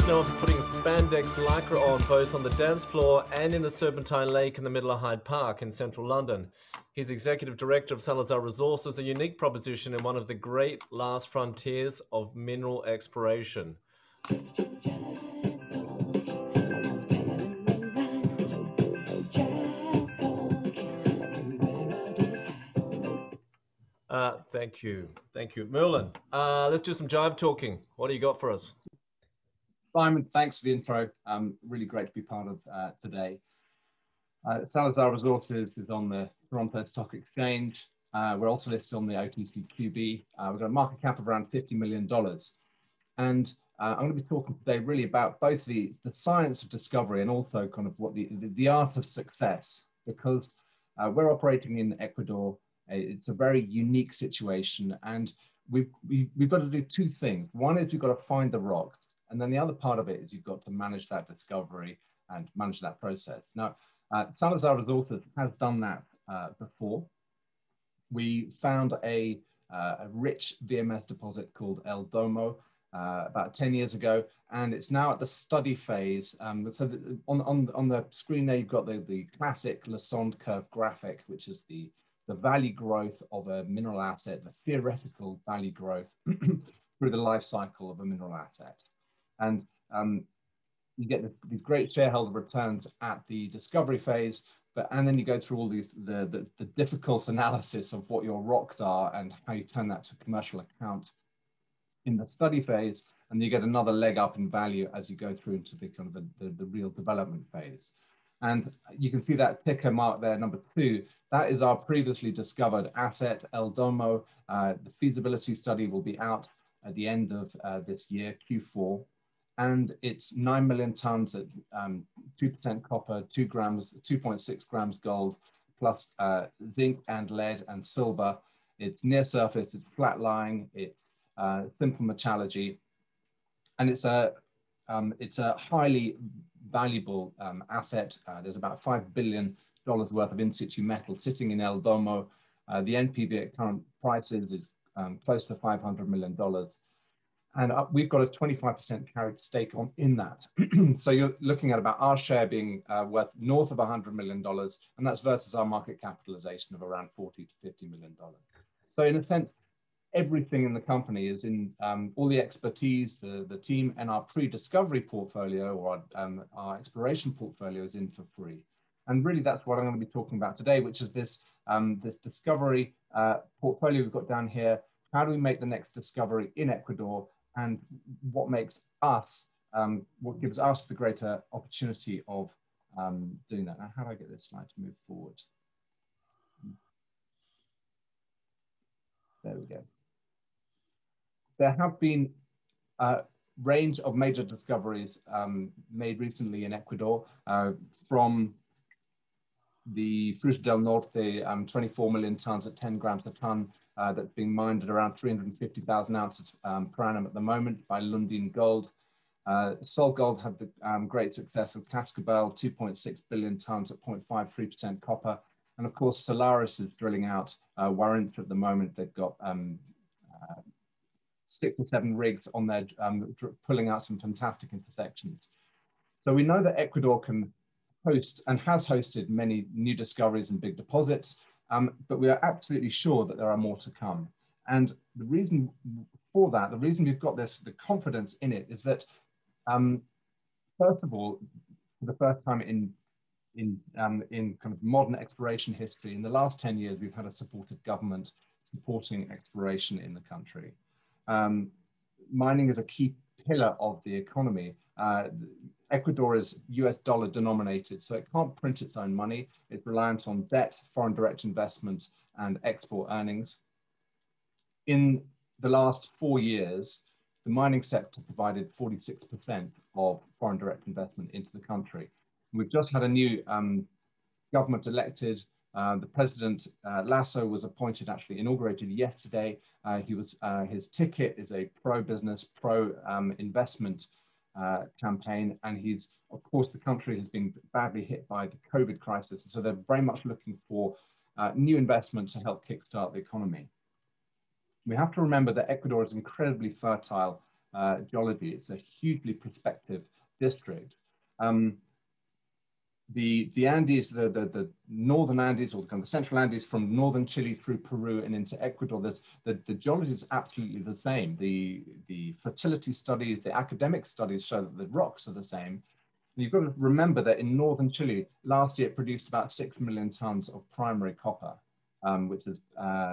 most known for putting spandex lycra on both on the dance floor and in the Serpentine Lake in the middle of Hyde Park in central London. He's executive director of Salazar Resources, a unique proposition in one of the great last frontiers of mineral exploration. Thank you. Thank you. Merlin, let's do some jive talking. What do you got for us? Simon, thanks for the intro. Really great to be part of today. Salazar Resources is on the Toronto Stock Exchange. We're also listed on the OTCQB. We've got a market cap of around $50 million. And I'm going to be talking today really about both the science of discovery and also kind of what the art of success, because we're operating in Ecuador. It's a very unique situation, and we've got to do two things. One is you've got to find the rocks, and then the other part of it is you've got to manage that discovery and manage that process. Now, Salazar Resources has done that before. We found a rich VMS deposit called El Domo about 10 years ago, and it's now at the study phase. So on the screen there, you've got the classic Lassonde curve graphic, which is the value growth of a mineral asset, the theoretical value growth through the life cycle of a mineral asset. And you get these great shareholder returns at the discovery phase, and then you go through all these the difficult analysis of what your rocks are and how you turn that to commercial account in the study phase, and you get another leg up in value as you go through into the kind of the real development phase. And you can see that ticker mark there, number 2. That is our previously discovered asset, El Domo. The feasibility study will be out at the end of this year, Q4. And it's 9 million tons at 2% copper, 2.6 grams gold, plus zinc and lead and silver. It's near surface, it's flat lying, it's simple metallurgy. And it's a highly valuable asset. There's about $5 billion worth of in situ metal sitting in El Domo. The NPV at current prices is close to $500 million. And we've got a 25% carried stake in that. So you're looking at about our share being worth north of $100 million, and that's versus our market capitalization of around $40 to $50 million. So in a sense, everything in the company is in all the expertise, the team, and our pre-discovery portfolio or our exploration portfolio is in for free. And really that's what I'm going to be talking about today, which is this discovery portfolio we've got down here. How do we make the next discovery in Ecuador, and what makes us, what gives us the greater opportunity of doing that? Now, how do I get this slide to move forward? There we go. There have been a range of major discoveries made recently in Ecuador from the Fruta del Norte, 24 million tons at 10 grams a ton, that's being mined at around 350,000 ounces per annum at the moment by Lundin Gold. SolGold had the great success with Cascabel, 2.6 billion tons at 0.53% copper. And of course, Solaris is drilling out Warintza at the moment. They've got 6 or 7 rigs on there pulling out some fantastic intersections. So we know that Ecuador can host and has hosted many new discoveries and big deposits, but we are absolutely sure that there are more to come. And the reason for that, the reason we've got the confidence in it is that, first of all, for the first time in kind of modern exploration history, in the last 10 years, we've had a supportive government supporting exploration in the country. Mining is a key pillar of the economy. Ecuador is US dollar denominated, so it can't print its own money. It's reliant on debt, foreign direct investment, and export earnings. In the last 4 years, the mining sector provided 46% of foreign direct investment into the country. We've just had a new government elected. The president, Lasso, was appointed, actually inaugurated yesterday. His ticket is a pro-business, pro-investment campaign. And of course, the country has been badly hit by the COVID crisis. So they're very much looking for new investment to help kickstart the economy. We have to remember that Ecuador is incredibly fertile geology. It's a hugely prospective district. The Andes, the northern Andes, or the central Andes, from northern Chile through Peru and into Ecuador, the geology is absolutely the same. The fertility studies, the academic studies show that the rocks are the same. And you've got to remember that in northern Chile, last year it produced about 6 million tons of primary copper, which is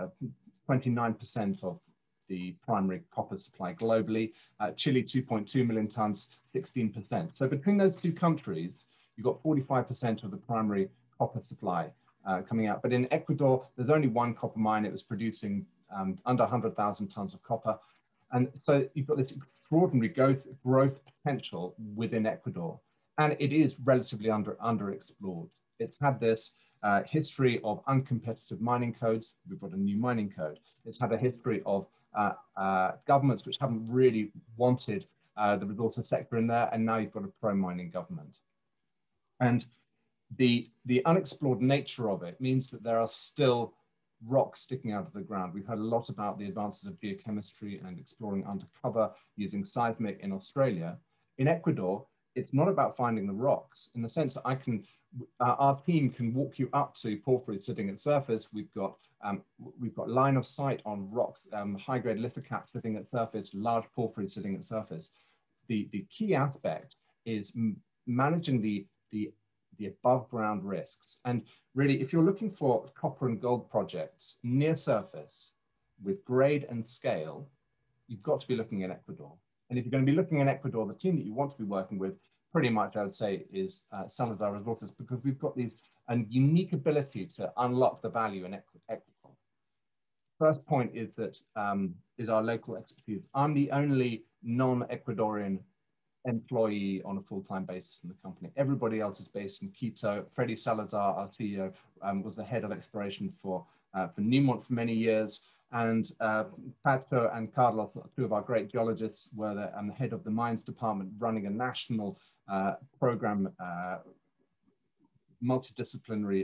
29% of the primary copper supply globally. Chile, 2.2 million tons, 16%. So between those two countries, you've got 45% of the primary copper supply coming out. But in Ecuador, there's only one copper mine. It was producing under 100,000 tons of copper. And so you've got this extraordinary growth potential within Ecuador. And it is relatively underexplored. It's had this history of uncompetitive mining codes. We've got a new mining code. It's had a history of governments which haven't really wanted the resources sector in there. And now you've got a pro-mining government. And the unexplored nature of it means that there are still rocks sticking out of the ground. We've heard a lot about the advances of geochemistry and exploring undercover using seismic in Australia. In Ecuador, it's not about finding the rocks in the sense that our team can walk you up to porphyry sitting at surface. We've got line of sight on rocks, high-grade lithocap sitting at surface, large porphyry sitting at surface. The key aspect is managing the above ground risks. And really, if you're looking for copper and gold projects near surface with grade and scale, you've got to be looking in Ecuador. And if you're going to be looking in Ecuador, the team that you want to be working with, pretty much I would say is Salazar Resources, because we've got a unique ability to unlock the value in Ecuador. First point is that is our local expertise. I'm the only non-Ecuadorian employee on a full-time basis in the company. Everybody else is based in Quito. Freddie Salazar, our CEO, was the head of exploration for Newmont for many years. And Pato and Carlos, two of our great geologists, were the head of the mines department running a national program, multidisciplinary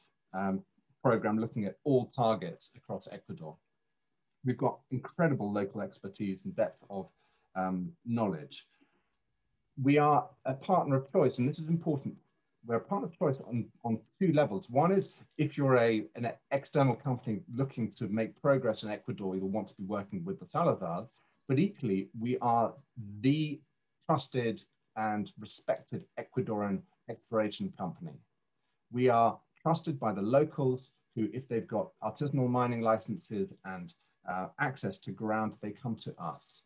program looking at all targets across Ecuador. We've got incredible local expertise and depth of knowledge. We are a partner of choice, and this is important. We're a partner of choice on two levels. One is if you're an external company looking to make progress in Ecuador, you'll want to be working with the Salazar, but equally, we are the trusted and respected Ecuadorian exploration company. We are trusted by the locals who, if they've got artisanal mining licenses and access to ground, they come to us.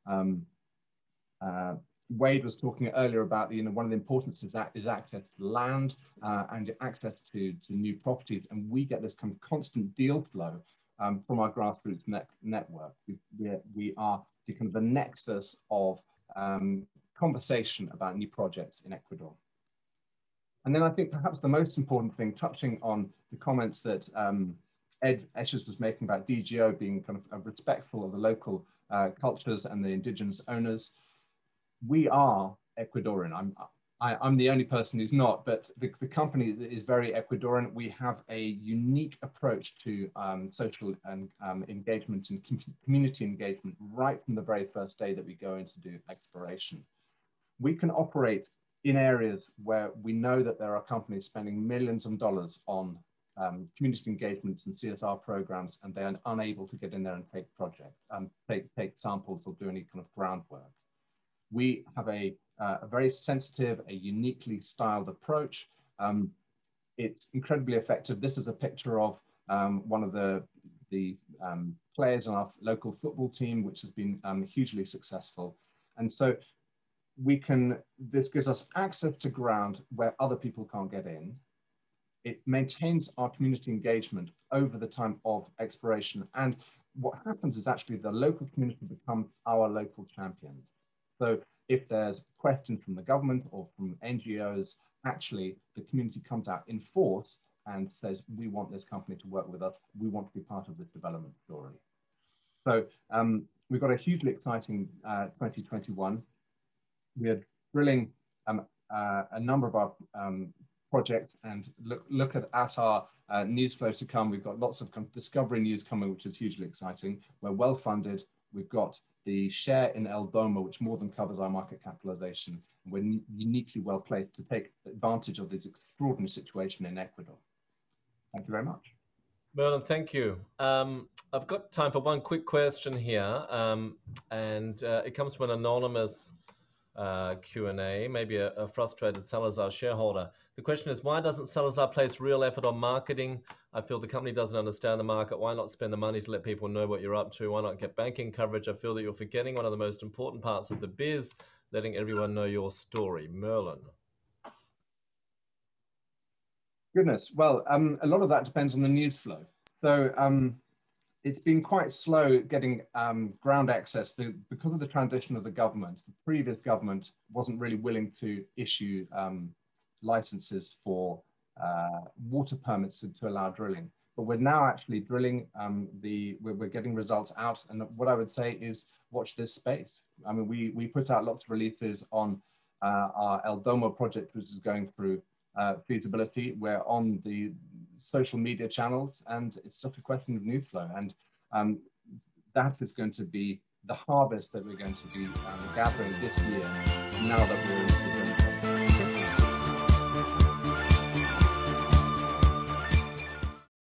Wade was talking earlier about, one of the importances is access to land and access to new properties. And we get this kind of constant deal flow from our grassroots network. We are the kind of the nexus of conversation about new projects in Ecuador. And then I think perhaps the most important thing, touching on the comments that Ed Esches was making about DGO being kind of respectful of the local cultures and the indigenous owners. We are Ecuadorian. I'm the only person who's not, but the company is very Ecuadorian. We have a unique approach to social and engagement and community engagement right from the very first day that we go in to do exploration. We can operate in areas where we know that there are companies spending millions of dollars on community engagements and CSR programs, and they are unable to get in there and take samples or do any kind of groundwork. We have a very sensitive, a uniquely styled approach. It's incredibly effective. This is a picture of one of the players on our local football team, which has been hugely successful. And so this gives us access to ground where other people can't get in. It maintains our community engagement over the time of exploration. And what happens is actually the local community becomes our local champions. So if there's questions from the government or from NGOs, actually the community comes out in force and says, we want this company to work with us. We want to be part of this development story. So we've got a hugely exciting 2021. We are drilling a number of our projects and look at our news flow to come. We've got lots of discovery news coming, which is hugely exciting. We're well funded. We've got the share in El Domo, which more than covers our market capitalization. We're uniquely well placed to take advantage of this extraordinary situation in Ecuador. Thank you very much. Merlin, thank you. I've got time for one quick question here, and it comes from an anonymous Q&A, maybe a frustrated Salazar shareholder. The question is, why doesn't Salazar place real effort on marketing? I feel the company doesn't understand the market. Why not spend the money to let people know what you're up to? Why not get banking coverage? I feel that you're forgetting one of the most important parts of the biz, letting everyone know your story. Merlin. Goodness, well, a lot of that depends on the news flow. So it's been quite slow getting ground access because of the transition of the government. The previous government wasn't really willing to issue licenses for water permits to allow drilling. But we're now actually drilling, we're getting results out. And what I would say is watch this space. I mean, we put out lots of releases on our El Domo project, which is going through feasibility. We're on the social media channels, and it's just a question of news flow. And that is going to be the harvest that we're going to be gathering this year, now that we're into the